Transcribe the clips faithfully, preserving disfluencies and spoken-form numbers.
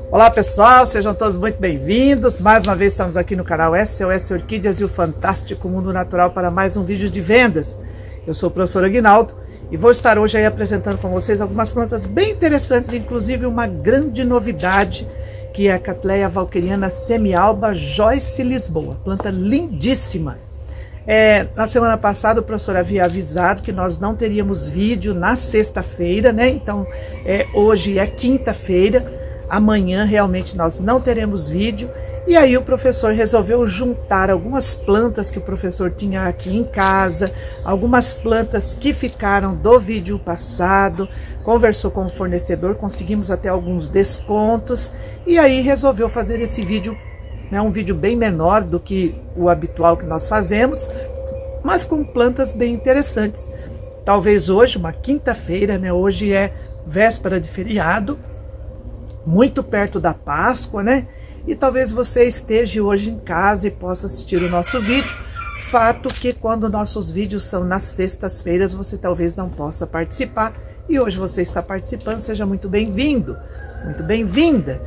Olá pessoal, sejam todos muito bem-vindos. Mais uma vez estamos aqui no canal S O S Orquídeas e o Fantástico Mundo Natural para mais um vídeo de vendas. Eu sou o professor Aguinaldo e vou estar hoje aí apresentando com vocês algumas plantas bem interessantes, inclusive uma grande novidade, que é a Cattleya valqueriana semialba Joyce Lisboa, planta lindíssima. É, na semana passada o professor havia avisado que nós não teríamos vídeo na sexta-feira, né? Então é, hoje é quinta-feira. Amanhã realmente nós não teremos vídeo, e aí o professor resolveu juntar algumas plantas que o professor tinha aqui em casa, algumas plantas que ficaram do vídeo passado, conversou com o fornecedor, conseguimos até alguns descontos, e aí resolveu fazer esse vídeo, né, um vídeo bem menor do que o habitual que nós fazemos, mas com plantas bem interessantes. Talvez hoje, uma quinta-feira, né, hoje é véspera de feriado, muito perto da Páscoa, né? E talvez você esteja hoje em casa e possa assistir o nosso vídeo. Fato que quando nossos vídeos são nas sextas-feiras, você talvez não possa participar. E hoje você está participando, seja muito bem-vindo, muito bem-vinda.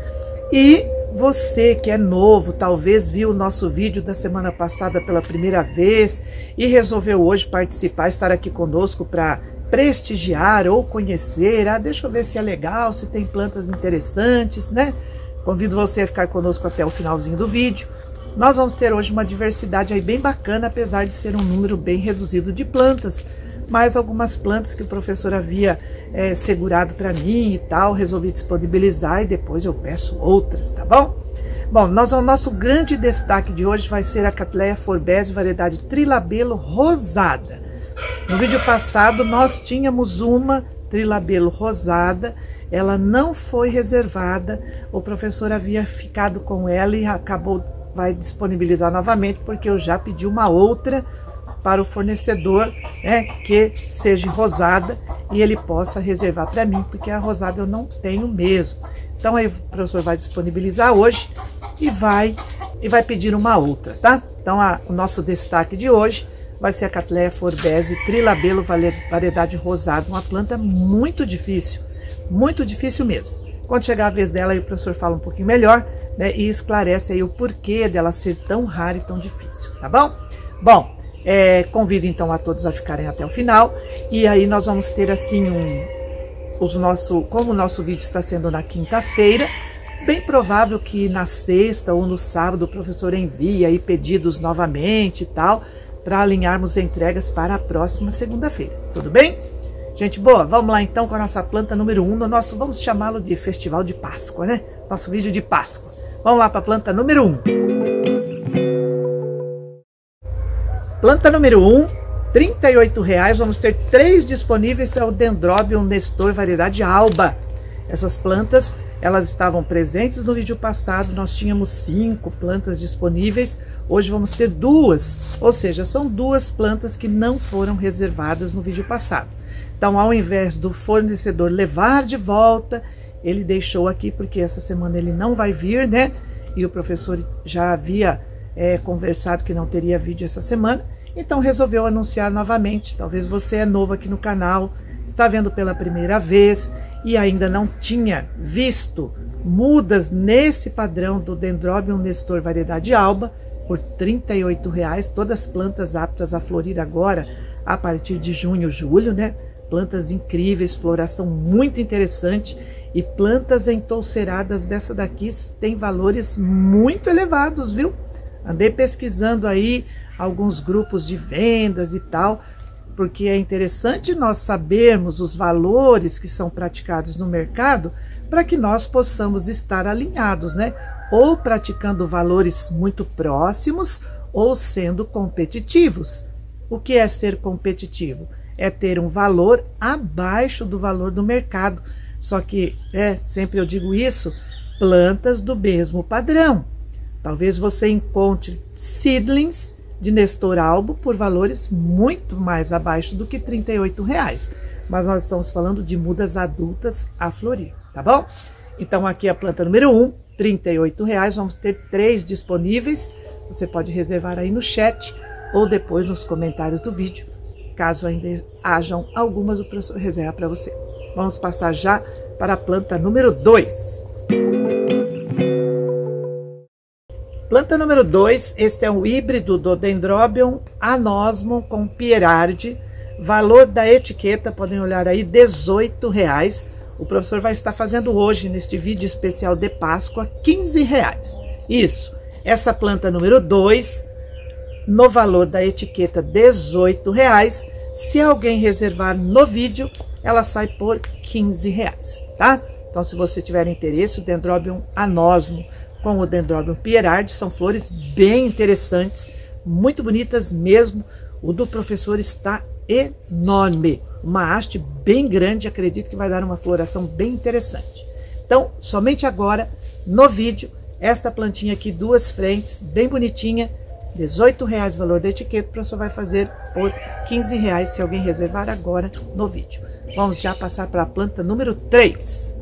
E você que é novo, talvez viu o nosso vídeo da semana passada pela primeira vez e resolveu hoje participar, estar aqui conosco para prestigiar ou conhecer, ah, deixa eu ver se é legal, se tem plantas interessantes, né? Convido você a ficar conosco até o finalzinho do vídeo. Nós vamos ter hoje uma diversidade aí bem bacana, apesar de ser um número bem reduzido de plantas, mas algumas plantas que o professor havia é, segurado para mim e tal, resolvi disponibilizar e depois eu peço outras, tá bom? Bom, nós, o nosso grande destaque de hoje vai ser a Cattleya forbese, variedade trilabelo rosada. No vídeo passado nós tínhamos uma trilabelo rosada, ela não foi reservada, o professor havia ficado com ela e acabou, vai disponibilizar novamente, porque eu já pedi uma outra para o fornecedor, né, que seja rosada e ele possa reservar para mim, porque a rosada eu não tenho mesmo. Então aí o professor vai disponibilizar hoje e vai, e vai pedir uma outra, tá? Então a, o nosso destaque de hoje vai ser a Cattleya forbese trilabelo variedade rosada, uma planta muito difícil, muito difícil mesmo. Quando chegar a vez dela, aí o professor fala um pouquinho melhor, né, e esclarece aí o porquê dela ser tão rara e tão difícil, tá bom? Bom, é, convido então a todos a ficarem até o final, e aí nós vamos ter assim um, os nosso, como o nosso vídeo está sendo na quinta-feira, bem provável que na sexta ou no sábado o professor envie aí pedidos novamente e tal, para alinharmos entregas para a próxima segunda-feira, tudo bem? Gente boa, vamos lá então com a nossa planta número um, no nosso, vamos chamá-lo de Festival de Páscoa, né? Nosso vídeo de Páscoa. Vamos lá para a planta número um. Planta número um, trinta e oito reais, vamos ter três disponíveis, é o Dendrobium nestor, variedade alba. Essas plantas, elas estavam presentes no vídeo passado, nós tínhamos cinco plantas disponíveis, hoje vamos ter duas, ou seja, são duas plantas que não foram reservadas no vídeo passado. Então, ao invés do fornecedor levar de volta, ele deixou aqui, porque essa semana ele não vai vir, né? E o professor já havia é, conversado que não teria vídeo essa semana, então resolveu anunciar novamente. Talvez você é novo aqui no canal, está vendo pela primeira vez e ainda não tinha visto mudas nesse padrão do Dendrobium nestor variedade alba, por trinta e oito reais, todas plantas aptas a florir agora, a partir de junho, julho, né? Plantas incríveis, floração muito interessante, e plantas entolceradas dessa daqui tem valores muito elevados, viu? Andei pesquisando aí alguns grupos de vendas e tal, porque é interessante nós sabermos os valores que são praticados no mercado, para que nós possamos estar alinhados, né? Ou praticando valores muito próximos, ou sendo competitivos. O que é ser competitivo? É ter um valor abaixo do valor do mercado. Só que, é, sempre eu digo isso, plantas do mesmo padrão. Talvez você encontre seedlings de Nestor albo por valores muito mais abaixo do que trinta e oito reais. Mas nós estamos falando de mudas adultas a florir, tá bom? Então aqui a planta número um, trinta e oito reais, vamos ter três disponíveis. Você pode reservar aí no chat ou depois nos comentários do vídeo. Caso ainda hajam algumas, o professor reserva para você. Vamos passar já para a planta número dois. Planta número dois, este é um híbrido do Dendrobium anosmum com Pierardi. Valor da etiqueta, podem olhar aí, dezoito reais. O professor vai estar fazendo hoje, neste vídeo especial de Páscoa, quinze reais. Isso, essa planta número dois, no valor da etiqueta dezoito reais. Se alguém reservar no vídeo, ela sai por quinze reais, tá? Então, se você tiver interesse, o Dendrobium anosmum com o Dendrobium Pierardi são flores bem interessantes, muito bonitas mesmo. O do professor está enorme, uma haste bem grande, acredito que vai dar uma floração bem interessante. Então, somente agora, no vídeo, esta plantinha aqui, duas frentes, bem bonitinha, dezoito reais o valor da etiqueta, o professor vai fazer por quinze reais se alguém reservar agora no vídeo. Vamos já passar para a planta número três.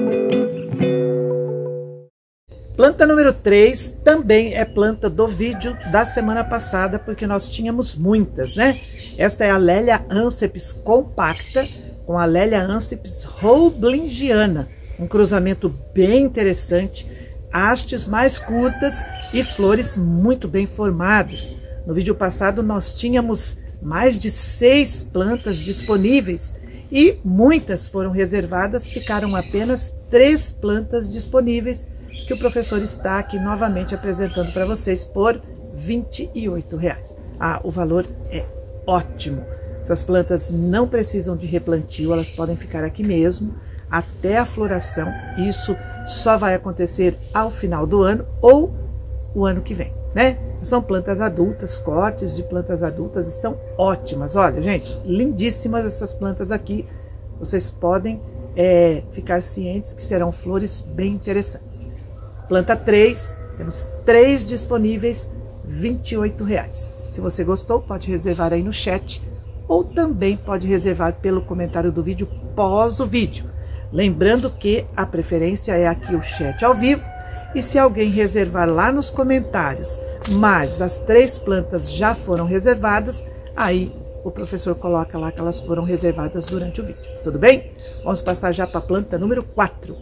Planta número três também é planta do vídeo da semana passada, porque nós tínhamos muitas, né? Esta é a Lélia anceps compacta com a Lélia anceps roeblingiana, um cruzamento bem interessante, hastes mais curtas e flores muito bem formadas. No vídeo passado nós tínhamos mais de seis plantas disponíveis e muitas foram reservadas, ficaram apenas três plantas disponíveis, que o professor está aqui novamente apresentando para vocês por vinte e oito reais. Ah, o valor é ótimo. Essas plantas não precisam de replantio, elas podem ficar aqui mesmo até a floração. Isso só vai acontecer ao final do ano ou o ano que vem, né? São plantas adultas, cortes de plantas adultas estão ótimas. Olha, gente, lindíssimas essas plantas aqui. Vocês podem é, ficar cientes que serão flores bem interessantes. Planta três, temos três disponíveis, vinte e oito reais. Se você gostou, pode reservar aí no chat ou também pode reservar pelo comentário do vídeo pós o vídeo. Lembrando que a preferência é aqui o chat ao vivo, e se alguém reservar lá nos comentários, mas as três plantas já foram reservadas, aí o professor coloca lá que elas foram reservadas durante o vídeo. Tudo bem? Vamos passar já para a planta número quatro.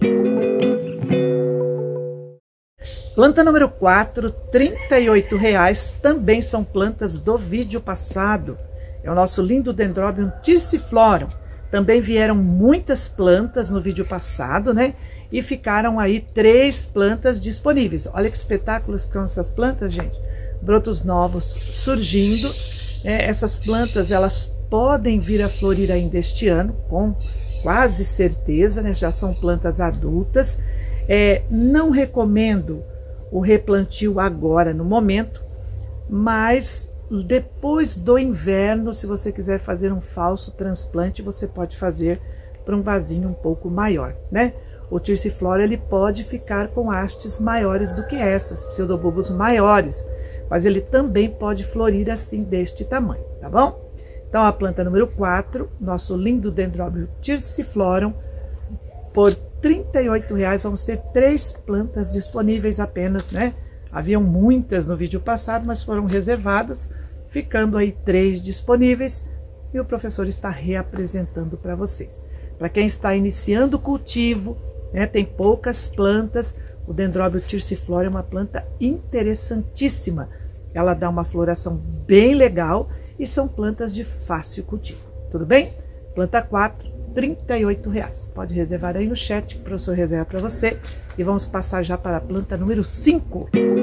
Planta número quatro, trinta e oito reais, também são plantas do vídeo passado. É o nosso lindo Dendrobium Thyrciflorum. Também vieram muitas plantas no vídeo passado, né? E ficaram aí três plantas disponíveis. Olha que espetáculos que são essas plantas, gente. Brotos novos surgindo. É, essas plantas, elas podem vir a florir ainda este ano, com quase certeza, né? Já são plantas adultas. É, não recomendo o replantio agora, no momento, mas depois do inverno, se você quiser fazer um falso transplante, você pode fazer para um vasinho um pouco maior, né? O Thyrciflorum, ele pode ficar com hastes maiores do que essas, pseudobulbos maiores, mas ele também pode florir assim, deste tamanho, tá bom? Então, a planta número quatro, nosso lindo Dendrobium Thyrciflorum, por trinta e oito reais, vamos ter três plantas disponíveis apenas, né? Haviam muitas no vídeo passado, mas foram reservadas, ficando aí três disponíveis, e o professor está reapresentando para vocês. Para quem está iniciando o cultivo, né, tem poucas plantas, o Dendrobium Thyrciflorum é uma planta interessantíssima. Ela dá uma floração bem legal e são plantas de fácil cultivo. Tudo bem? Planta quatro, trinta e oito reais. Pode reservar aí no chat, que o professor reserva para você. E vamos passar já para a planta número cinco.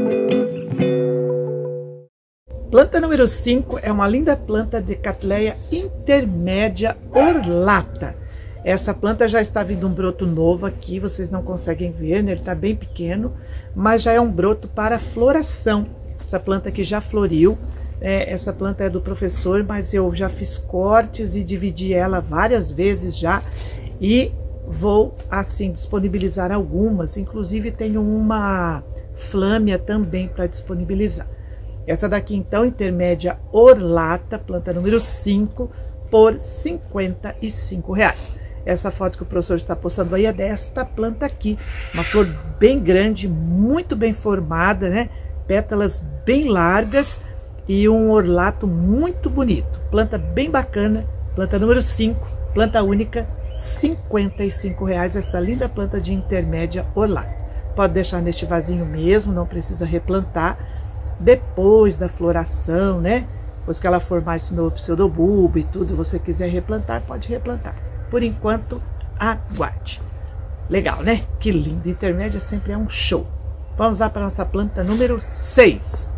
Planta número cinco é uma linda planta de Cattleya intermédia orlata. Essa planta já está vindo um broto novo aqui, vocês não conseguem ver, né? Ele está bem pequeno, mas já é um broto para floração. Essa planta aqui já floriu. É, essa planta é do professor, mas eu já fiz cortes e dividi ela várias vezes já, e vou assim disponibilizar algumas, inclusive tenho uma flâmia também para disponibilizar. Essa daqui então, intermédia orlata, planta número cinco, por cinquenta e cinco reais. Essa foto que o professor está postando aí é desta planta aqui, uma flor bem grande, muito bem formada, né? Pétalas bem largas, e um orlato muito bonito. Planta bem bacana, planta número cinco, planta única, cinquenta e cinco reais, esta linda planta de intermédia orlata. pode deixar neste vasinho mesmo, não precisa replantar. Depois da floração, né? Depois que ela formar esse novo pseudobulbo e tudo, você quiser replantar, pode replantar. Por enquanto, aguarde. Legal, né? Que lindo. Intermédia sempre é um show. Vamos lá para a nossa planta número seis.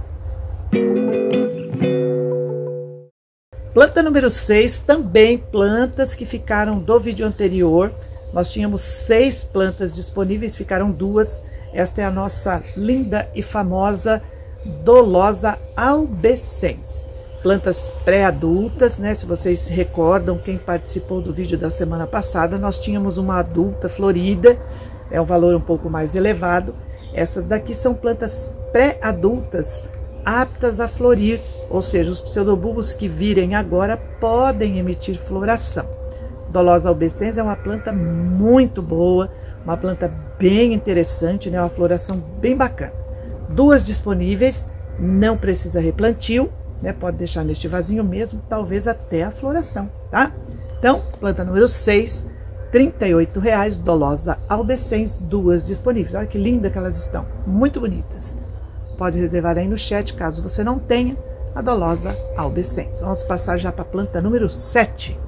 Planta número seis, também plantas que ficaram do vídeo anterior. Nós tínhamos seis plantas disponíveis, ficaram duas. Esta é a nossa linda e famosa Dolosa albescens. Plantas pré-adultas, né? Se vocês se recordam, quem participou do vídeo da semana passada, nós tínhamos uma adulta florida, é um valor um pouco mais elevado. Essas daqui são plantas pré-adultas, aptas a florir, ou seja, os pseudobulbos que virem agora podem emitir floração. Dolosa albescens é uma planta muito boa, uma planta bem interessante, né? Uma floração bem bacana. Duas disponíveis, não precisa replantio, né? Pode deixar neste vasinho mesmo, talvez até a floração, tá? Então, planta número seis, trinta e oito reais, Dolosa albescens, duas disponíveis. Olha que linda que elas estão, muito bonitas. Pode reservar aí no chat, caso você não tenha, a Dolosa albescens. Vamos passar já para a planta número sete.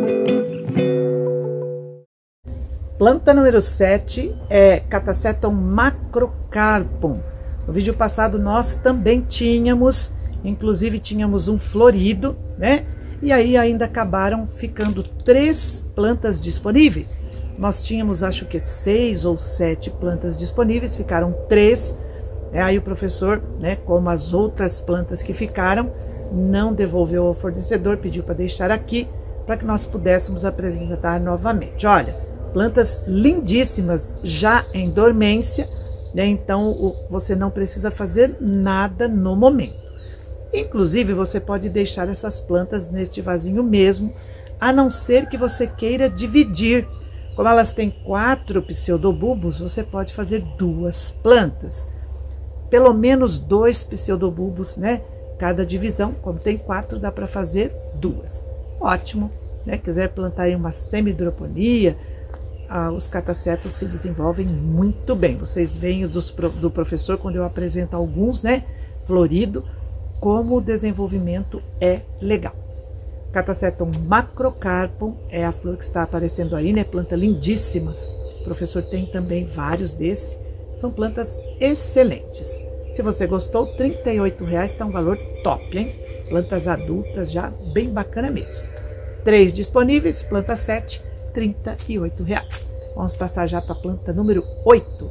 Planta número sete é Catasetum macrocarpum. No vídeo passado nós também tínhamos, inclusive tínhamos um florido, né? E aí ainda acabaram ficando três plantas disponíveis. Nós tínhamos, acho que seis ou sete plantas disponíveis, ficaram três. É, aí o professor, né, como as outras plantas que ficaram, não devolveu ao fornecedor, pediu para deixar aqui, para que nós pudéssemos apresentar novamente. Olha, plantas lindíssimas, já em dormência, né? Então o, você não precisa fazer nada no momento. Inclusive você pode deixar essas plantas neste vasinho mesmo, a não ser que você queira dividir. Como elas têm quatro pseudobulbos, você pode fazer duas plantas. Pelo menos dois pseudobulbos, né? Cada divisão, como tem quatro, dá para fazer duas. Ótimo, né? Quiser plantar aí uma semidroponia, ah, os catasetos se desenvolvem muito bem. Vocês veem dos, do professor, quando eu apresento alguns, né? Florido, como o desenvolvimento é legal. Catasetum macrocarpum é a flor que está aparecendo aí, né? Planta lindíssima. O professor tem também vários desses. São plantas excelentes. Se você gostou, trinta e oito reais está um valor top, hein? Plantas adultas já bem bacana mesmo. Três disponíveis, planta sete, trinta e oito reais. Vamos passar já para a planta número oito.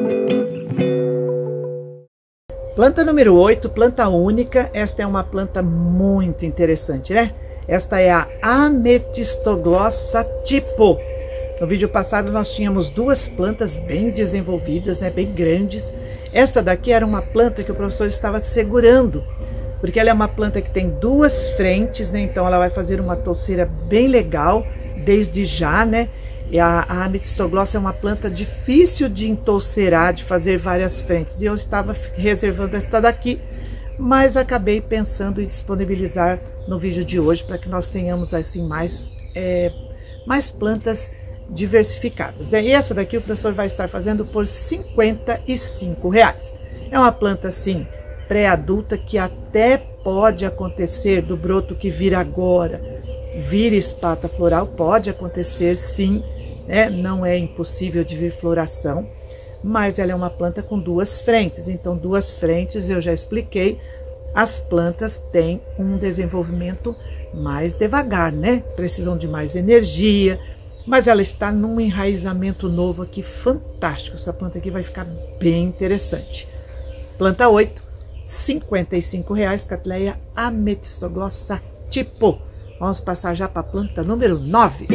Planta número oito, planta única. Esta é uma planta muito interessante, né? Esta é a Amethystoglossa tipo. No vídeo passado nós tínhamos duas plantas bem desenvolvidas, né, bem grandes. Esta daqui era uma planta que o professor estava segurando, porque ela é uma planta que tem duas frentes, né? Então ela vai fazer uma touceira bem legal desde já, né? E a, a Amethystoglossa é uma planta difícil de entoucerar, de fazer várias frentes. E eu estava reservando esta daqui, mas acabei pensando em disponibilizar no vídeo de hoje para que nós tenhamos assim mais, é, mais plantas diversificadas, né? E essa daqui o professor vai estar fazendo por cinquenta e cinco reais. É uma planta assim pré-adulta que até pode acontecer do broto que vira agora, vira espata floral, pode acontecer sim, né? Não é impossível de vir floração, mas ela é uma planta com duas frentes. Então duas frentes, eu já expliquei, as plantas têm um desenvolvimento mais devagar, né? Precisam de mais energia. Mas ela está num enraizamento novo aqui, fantástico. Essa planta aqui vai ficar bem interessante. Planta oito, cinquenta e cinco reais, Cattleya Amethystoglossa tipo. Vamos passar já para a planta número nove.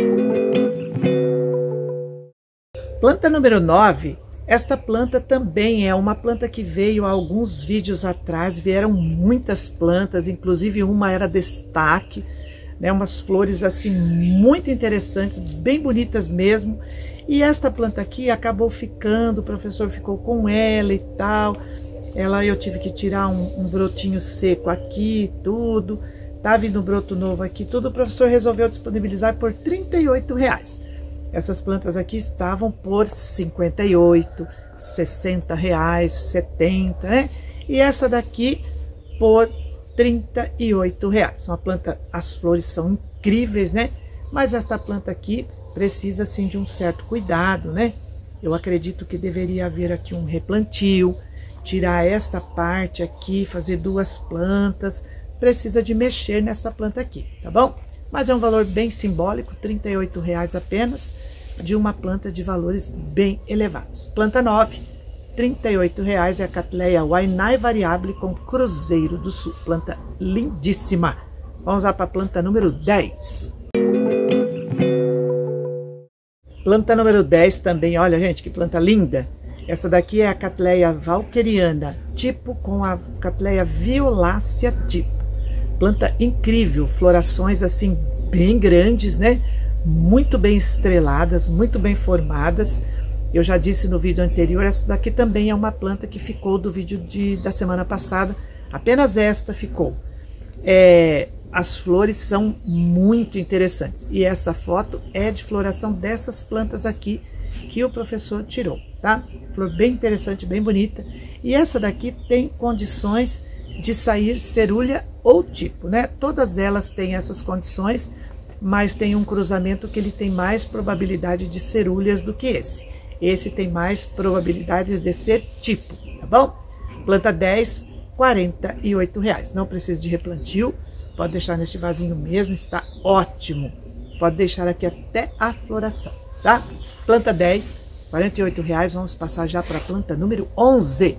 Planta número nove, esta planta também é uma planta que veio há alguns vídeos atrás, vieram muitas plantas, inclusive uma era destaque, né, umas flores assim muito interessantes, bem bonitas mesmo. E esta planta aqui acabou ficando, o professor ficou com ela e tal. Ela, eu tive que tirar um, um brotinho seco aqui, tudo. Tá vindo um broto novo aqui, tudo. O professor resolveu disponibilizar por trinta e oito reais. Essas plantas aqui estavam por cinquenta e oito, sessenta reais, setenta, né? E essa daqui por trinta e oito reais. Uma planta, as flores são incríveis, né? Mas esta planta aqui precisa, assim, de um certo cuidado, né? Eu acredito que deveria haver aqui um replantio, tirar esta parte aqui, fazer duas plantas. Precisa de mexer nessa planta aqui, tá bom? Mas é um valor bem simbólico, trinta e oito reais apenas, de uma planta de valores bem elevados. Planta nove, trinta e oito reais, é a Cattleya Wainai Variable com Cruzeiro do Sul. Planta lindíssima. Vamos lá para a planta número dez. Planta número dez também, olha, gente, que planta linda. Essa daqui é a Cattleya Walkeriana, tipo com a Cattleya Violácea tipo. Planta incrível, florações assim bem grandes, né? Muito bem estreladas, muito bem formadas. Eu já disse no vídeo anterior, essa daqui também é uma planta que ficou do vídeo de, da semana passada. Apenas esta ficou. É, as flores são muito interessantes. E essa foto é de floração dessas plantas aqui que o professor tirou, tá? Flor bem interessante, bem bonita. E essa daqui tem condições de sair cerulha ou tipo, né? Todas elas têm essas condições, mas tem um cruzamento que ele tem mais probabilidade de cerulhas do que esse. Esse tem mais probabilidades de ser tipo, tá bom? Planta dez, quarenta e oito reais. Não precisa de replantio, pode deixar neste vasinho mesmo, está ótimo. Pode deixar aqui até a floração, tá? Planta dez, quarenta e oito reais. Vamos passar já para a planta número onze.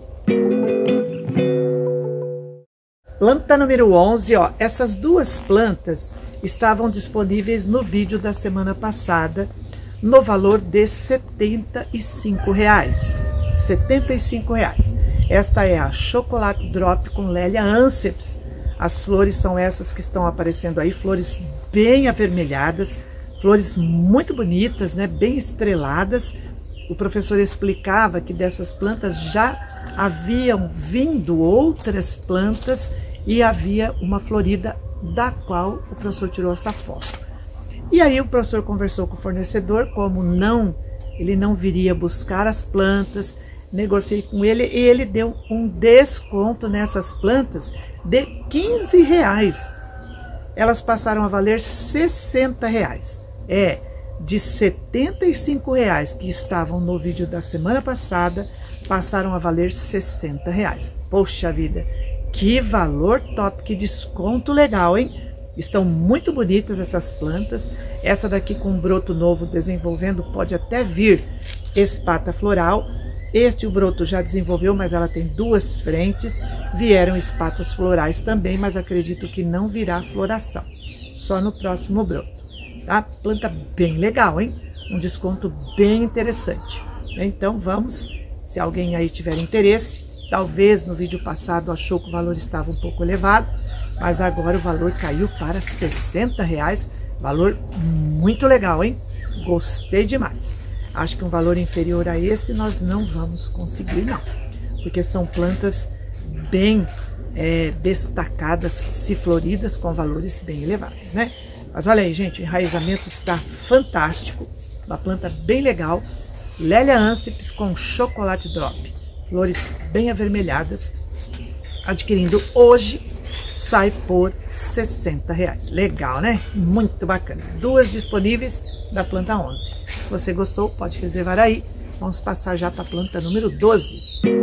Planta número onze, ó, essas duas plantas estavam disponíveis no vídeo da semana passada, no valor de setenta e cinco reais. setenta e cinco reais. Esta é a Chocolate Drop com Lélia Anceps. As flores são essas que estão aparecendo aí, flores bem avermelhadas, flores muito bonitas, né, bem estreladas. O professor explicava que dessas plantas já haviam vindo outras plantas e havia uma florida da qual o professor tirou essa foto. E aí o professor conversou com o fornecedor, como não, ele não viria buscar as plantas, negociei com ele e ele deu um desconto nessas plantas de quinze reais. Elas passaram a valer sessenta reais. É, de setenta e cinco reais que estavam no vídeo da semana passada, passaram a valer sessenta reais. Poxa vida, que valor top, que desconto legal, hein? Estão muito bonitas essas plantas. Essa daqui com um broto novo desenvolvendo, pode até vir espata floral. Este o broto já desenvolveu, mas ela tem duas frentes. Vieram espatas florais também, mas acredito que não virá floração. Só no próximo broto, tá? Planta bem legal, hein? Um desconto bem interessante. Então vamos, se alguém aí tiver interesse, talvez no vídeo passado achou que o valor estava um pouco elevado, mas agora o valor caiu para sessenta reais. Valor muito legal, hein? Gostei demais. Acho que um valor inferior a esse nós não vamos conseguir, não. Porque são plantas bem é, destacadas, se floridas, com valores bem elevados, né? Mas olha aí, gente, o enraizamento está fantástico. Uma planta bem legal. Lélia Anceps com Chocolate Drop. Flores bem avermelhadas. Adquirindo hoje, sai por sessenta reais. Legal, né? Muito bacana. Duas disponíveis da planta onze. Se você gostou, pode reservar aí. Vamos passar já para a planta número doze.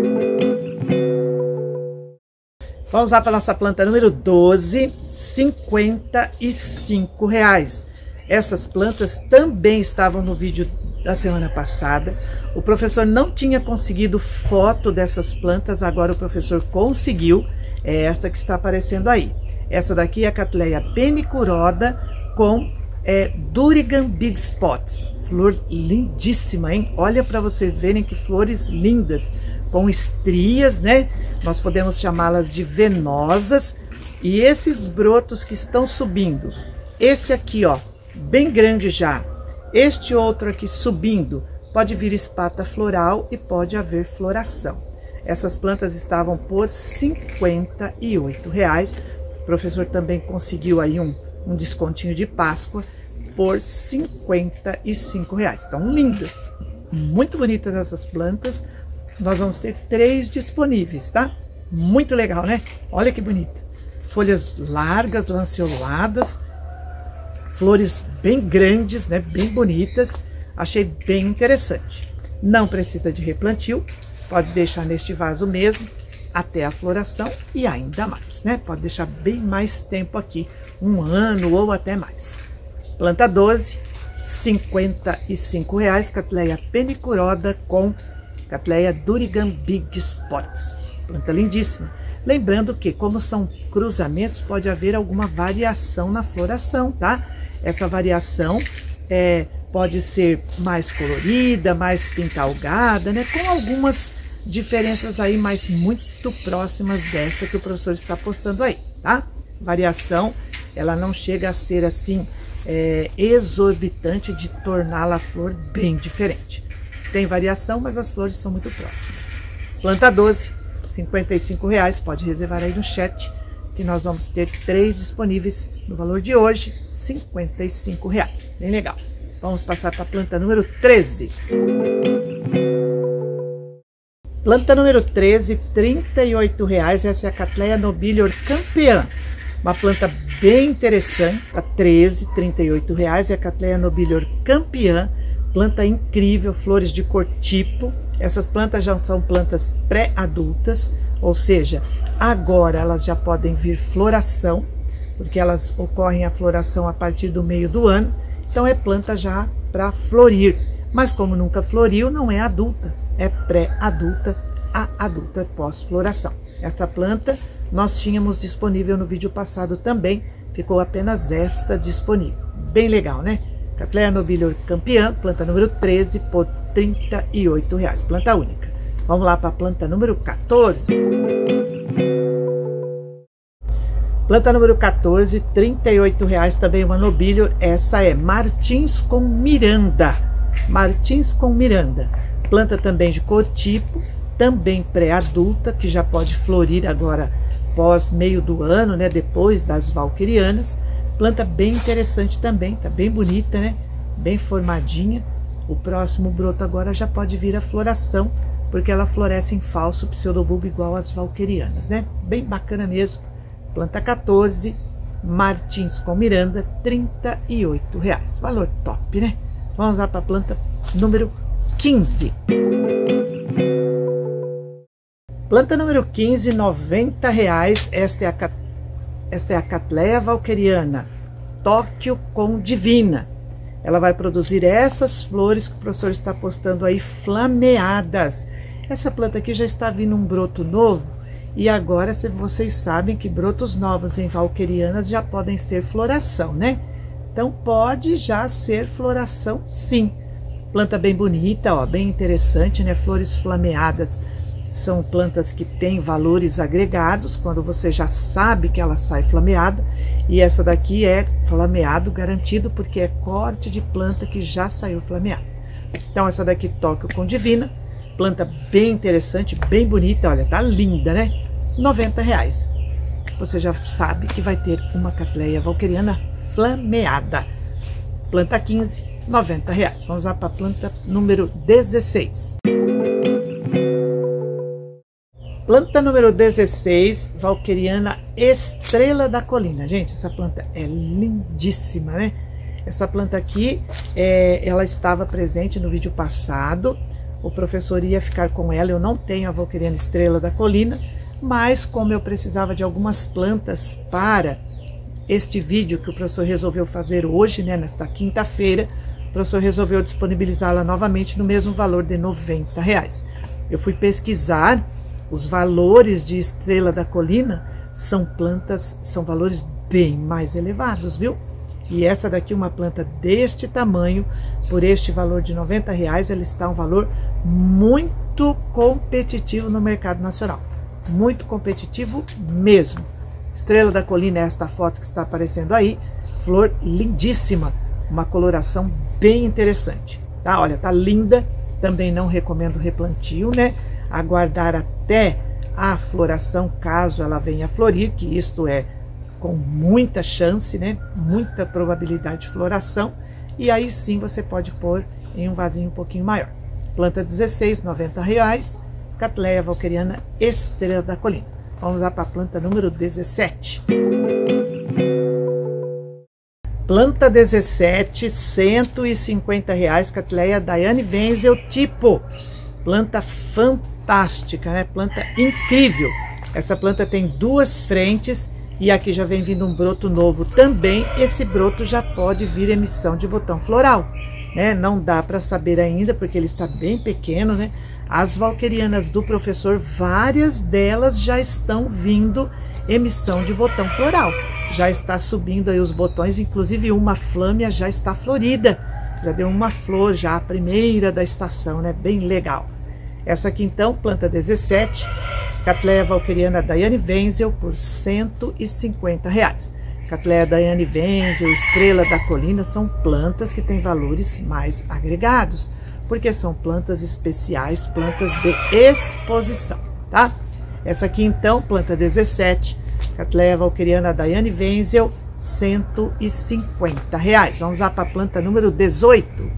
Vamos lá para a nossa planta número doze, cinquenta e cinco reais. Essas plantas também estavam no vídeo da semana passada. O professor não tinha conseguido foto dessas plantas, agora o professor conseguiu. É esta que está aparecendo aí. Essa daqui é a Cattleya Penicuroda com é, Durigan Big Spots. Flor lindíssima, hein? Olha para vocês verem que flores lindas, com estrias, né? Nós podemos chamá-las de venosas. E esses brotos que estão subindo, esse aqui, ó, bem grande já, este outro aqui subindo, pode vir espata floral e pode haver floração. Essas plantas estavam por cinquenta e oito reais. O professor também conseguiu aí um, um descontinho de Páscoa por cinquenta e cinco reais. Estão lindas, muito bonitas essas plantas. nós vamos ter três disponíveis, tá? Muito legal, né? Olha que bonita. Folhas largas, lanceoladas, flores bem grandes, né? Bem bonitas. Achei bem interessante. Não precisa de replantio, pode deixar neste vaso mesmo até a floração e ainda mais, né? Pode deixar bem mais tempo aqui, um ano ou até mais. Planta doze, cinquenta e cinco reais, Cattleya penicuroda com Cattleya Durigan Big Spots. Planta lindíssima. Lembrando que, como são cruzamentos, pode haver alguma variação na floração, tá? Essa variação é, pode ser mais colorida, mais pintalgada, né? Com algumas diferenças aí, mas muito próximas dessa que o professor está postando aí, tá? Variação, ela não chega a ser assim, é, exorbitante de torná-la a flor bem diferente. Tem variação, mas as flores são muito próximas. Planta doze, cinquenta e cinco reais, pode reservar aí no chat, que nós vamos ter três disponíveis no valor de hoje, cinquenta e cinco reais. Bem legal. Vamos passar para a planta número treze. Planta número treze, trinta e oito reais, essa é a Cattleya Nobilior Campeã. Uma planta bem interessante, a treze, trinta e oito reais, é a Cattleya Nobilior Campeã. Planta incrível, flores de cor tipo. Essas plantas já são plantas pré-adultas, ou seja, agora elas já podem vir floração, porque elas ocorrem a floração a partir do meio do ano. Então é planta já para florir, mas como nunca floriu, não é adulta, é pré-adulta, a adulta pós-floração. Esta planta nós tínhamos disponível no vídeo passado também, ficou apenas esta disponível. Bem legal, né? Cattleya Nobilior Campeã, planta número treze, por trinta e oito reais, planta única. Vamos lá para a planta número quatorze. Planta número quatorze, trinta e oito reais, também uma Nobilior, essa é Martins com Miranda. Martins com Miranda, planta também de cor tipo, também pré-adulta, que já pode florir agora pós meio do ano, né, depois das valquerianas. Planta bem interessante também, tá bem bonita, né? Bem formadinha. O próximo broto agora já pode vir a floração, porque ela floresce em falso pseudobulbo igual às valquerianas, né? Bem bacana mesmo. Planta quatorze, Martins com Miranda, trinta e oito reais. Valor top, né? Vamos lá para a planta número quinze. Planta número quinze, noventa reais. Esta é a, esta é a Cattleya valqueriana Tóquio com Divina. Ela vai produzir essas flores que o professor está postando aí, flameadas. Essa planta aqui já está vindo um broto novo, e agora vocês sabem que brotos novos em valquerianas já podem ser floração, né? Então pode já ser floração, sim. Planta bem bonita, ó, bem interessante, né? Flores flameadas. São plantas que têm valores agregados, quando você já sabe que ela sai flameada. E essa daqui é flameado garantido, porque é corte de planta que já saiu flameada. Então essa daqui Tóquio com Divina, planta bem interessante, bem bonita, olha, tá linda, né? noventa reais. Você já sabe que vai ter uma Cattleya valqueriana flameada. Planta quinze, noventa reais. Vamos lá para a planta número dezesseis. Planta número dezesseis, valqueriana Estrela da Colina. Gente, essa planta é lindíssima, né? Essa planta aqui, é, ela estava presente no vídeo passado. O professor ia ficar com ela. Eu não tenho a valqueriana Estrela da Colina, mas como eu precisava de algumas plantas para este vídeo que o professor resolveu fazer hoje, né, nesta quinta-feira, o professor resolveu disponibilizá-la novamente no mesmo valor de noventa reais. Eu fui pesquisar os valores de Estrela da Colina, são plantas, são valores bem mais elevados, viu? E essa daqui, uma planta deste tamanho, por este valor de noventa reais, ela está um valor muito competitivo no mercado nacional. Muito competitivo mesmo. Estrela da Colina é esta foto que está aparecendo aí, flor lindíssima, uma coloração bem interessante, tá? Olha, tá linda, também não recomendo replantio, né? Aguardar até a floração, caso ela venha a florir, que isto é com muita chance, né? Muita probabilidade de floração, e aí sim você pode pôr em um vasinho um pouquinho maior. Planta dezesseis, noventa reais, Cattleya walkeriana Estrela da Colina. Vamos lá para a planta número dezessete. Planta dezessete, cento e cinquenta reais, Cattleya Daiane Wenzel tipo. Planta fantástica, né? Planta incrível. Essa planta tem duas frentes e aqui já vem vindo um broto novo também. Esse broto já pode vir emissão de botão floral, né? Não dá para saber ainda porque ele está bem pequeno, né? As walkerianas do professor, várias delas já estão vindo emissão de botão floral. Já está subindo aí os botões, inclusive uma flâmia já está florida. Já deu uma flor, já a primeira da estação, né? Bem legal. Essa aqui então, planta dezessete, Cattleya walkeriana Daiane Wenzel por cento e cinquenta reais. Cattleya Daiane Wenzel, Estrela da Colina, são plantas que têm valores mais agregados, porque são plantas especiais, plantas de exposição, tá? Essa aqui então, planta dezessete, Cattleya walkeriana Daiane Wenzel, cento e cinquenta reais. Vamos lá para a planta número dezoito.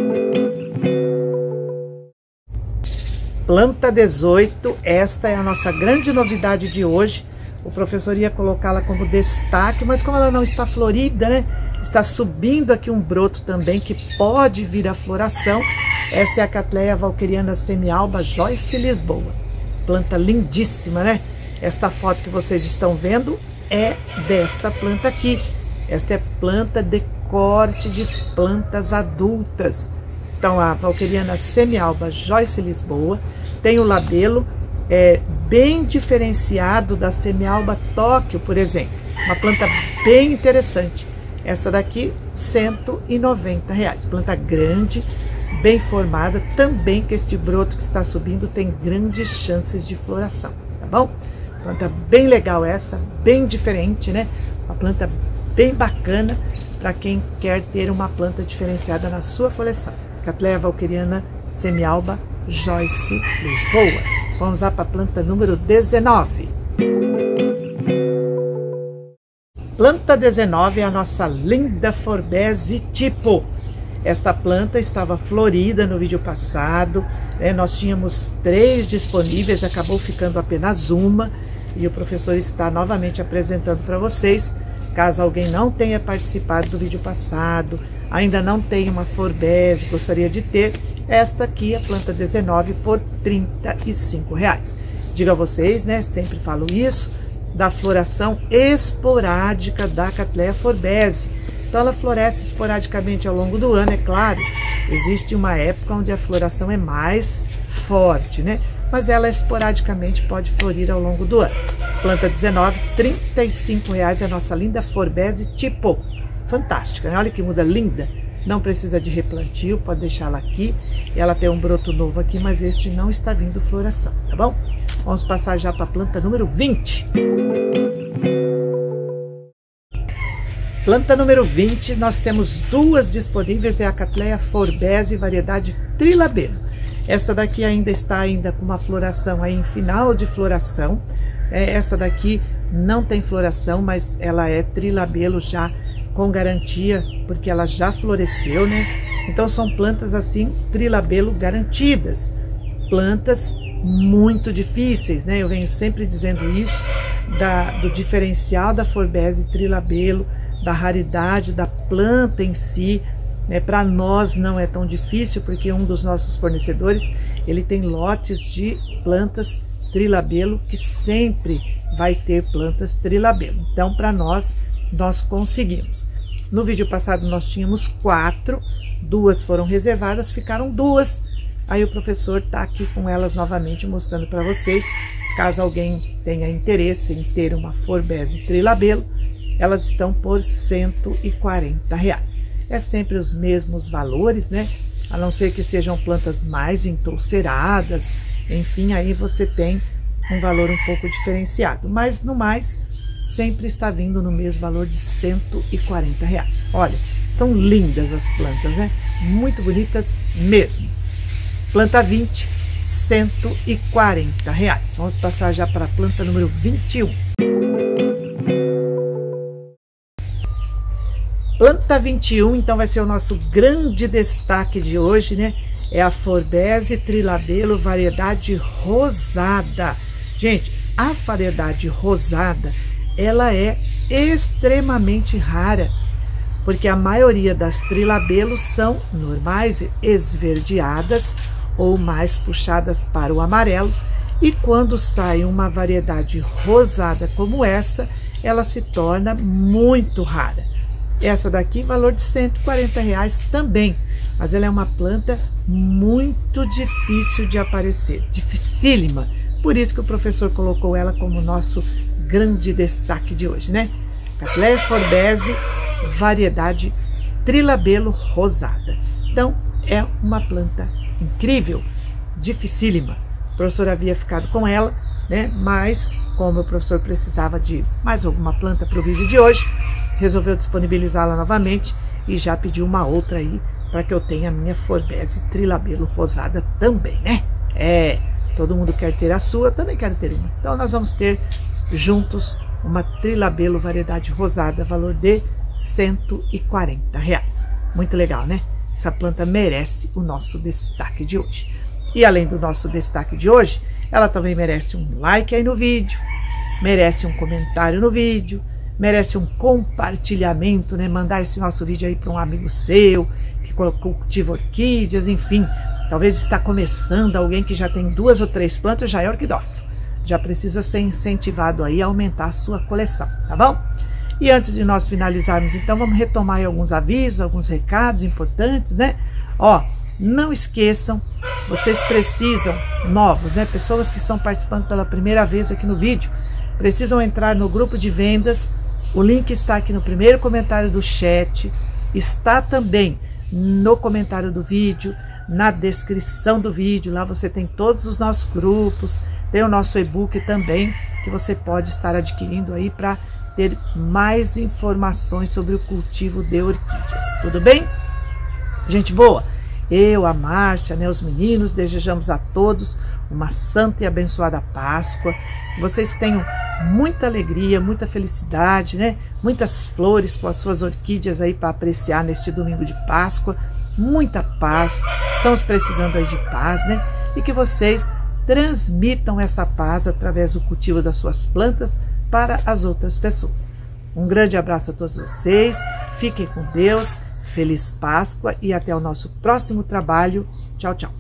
Planta dezoito, esta é a nossa grande novidade de hoje. O professor ia colocá-la como destaque, mas como ela não está florida, né? Está subindo aqui um broto também que pode vir a floração. Esta é a Cattleya walkeriana semialba Joyce Lisboa. Planta lindíssima, né? Esta foto que vocês estão vendo é desta planta aqui. Esta é planta de corte de plantas adultas. Então, a walkeriana semialba Joyce Lisboa tem o labelo é, bem diferenciado da semialba Tóquio, por exemplo. Uma planta bem interessante. Essa daqui, cento e noventa reais. Planta grande, bem formada. Também que este broto que está subindo tem grandes chances de floração, tá bom? Planta bem legal essa, bem diferente, né? Uma planta bem bacana para quem quer ter uma planta diferenciada na sua coleção. Cattleya walkeriana semialba Joyce Lisboa. Vamos lá para a planta número dezenove. Planta dezenove é a nossa linda Forbese tipo. Esta planta estava florida no vídeo passado, né? Nós tínhamos três disponíveis, acabou ficando apenas uma. E o professor está novamente apresentando para vocês. Caso alguém não tenha participado do vídeo passado, ainda não tem uma Forbese, gostaria de ter, esta aqui, a planta dezenove, por trinta e cinco reais. Digo a vocês, né, sempre falo isso, da floração esporádica da Cattleya Forbese. Então ela floresce esporadicamente ao longo do ano, é claro. Existe uma época onde a floração é mais forte, né? Mas ela esporadicamente pode florir ao longo do ano. Planta dezenove, trinta e cinco reais é a nossa linda Forbese tipo. Fantástica, né? Olha que muda linda. Não precisa de replantio, pode deixá-la aqui. Ela tem um broto novo aqui, mas este não está vindo floração, tá bom? Vamos passar já para a planta número vinte. Planta número vinte, nós temos duas disponíveis, é a Cattleya Forbese variedade Trilabelo. Essa daqui ainda está ainda com uma floração aí em final de floração. É, essa daqui não tem floração, mas ela é trilabelo já com garantia, porque ela já floresceu, né? Então são plantas assim, trilabelo garantidas. Plantas muito difíceis, né? Eu venho sempre dizendo isso, da, do diferencial da Forbese trilabelo, da raridade da planta em si. Né, para nós não é tão difícil, porque um dos nossos fornecedores, ele tem lotes de plantas trilabelo, que sempre vai ter plantas trilabelo. Então, para nós, nós conseguimos. No vídeo passado nós tínhamos quatro, duas foram reservadas, ficaram duas. Aí o professor está aqui com elas novamente, mostrando para vocês. Caso alguém tenha interesse em ter uma Forbese trilabelo, elas estão por cento e quarenta reais. É sempre os mesmos valores, né? A não ser que sejam plantas mais entolceradas, enfim, aí você tem um valor um pouco diferenciado. Mas, no mais, sempre está vindo no mesmo valor de cento e quarenta reais. Olha, estão lindas as plantas, né? Muito bonitas mesmo. Planta vinte, cento e quarenta reais. Vamos passar já para a planta número vinte e um. Planta vinte e um, então vai ser o nosso grande destaque de hoje, né? é a Forbese Trilabelo variedade rosada. Gente, a variedade rosada, ela é extremamente rara, porque a maioria das trilabelos são normais, esverdeadas ou mais puxadas para o amarelo, e quando sai uma variedade rosada como essa, ela se torna muito rara. Essa daqui, valor de cento e quarenta reais também, mas ela é uma planta muito difícil de aparecer, dificílima. Por isso que o professor colocou ela como nosso grande destaque de hoje, né? Cattleya forbese, variedade trilabelo rosada. Então, é uma planta incrível, dificílima. O professor havia ficado com ela, né? Mas, como o professor precisava de mais alguma planta para o vídeo de hoje, resolveu disponibilizá-la novamente e já pediu uma outra aí para que eu tenha a minha forbese trilabelo rosada também, né? É, todo mundo quer ter a sua, também quero ter uma. Então nós vamos ter juntos uma trilabelo variedade rosada, valor de cento e quarenta reais. Muito legal, né? Essa planta merece o nosso destaque de hoje. E além do nosso destaque de hoje, ela também merece um like aí no vídeo, merece um comentário no vídeo, merece um compartilhamento, né? Mandar esse nosso vídeo aí para um amigo seu que cultiva orquídeas, enfim. Talvez está começando, alguém que já tem duas ou três plantas, já é orquidófilo. Já precisa ser incentivado aí a aumentar a sua coleção, tá bom? E antes de nós finalizarmos, então, vamos retomar aí alguns avisos, alguns recados importantes, né? Ó, não esqueçam, vocês precisam, novos, né? Pessoas que estão participando pela primeira vez aqui no vídeo, precisam entrar no grupo de vendas. O link está aqui no primeiro comentário do chat, está também no comentário do vídeo, na descrição do vídeo. Lá você tem todos os nossos grupos, tem o nosso e-book também, que você pode estar adquirindo aí para ter mais informações sobre o cultivo de orquídeas. Tudo bem? Gente boa, eu, a Márcia, né, os meninos, desejamos a todos uma santa e abençoada Páscoa. Vocês tenham muita alegria, muita felicidade, né? Muitas flores com as suas orquídeas aí para apreciar neste domingo de Páscoa. Muita paz, estamos precisando aí de paz, né? E que vocês transmitam essa paz através do cultivo das suas plantas para as outras pessoas. Um grande abraço a todos vocês, fiquem com Deus, feliz Páscoa e até o nosso próximo trabalho. Tchau, tchau.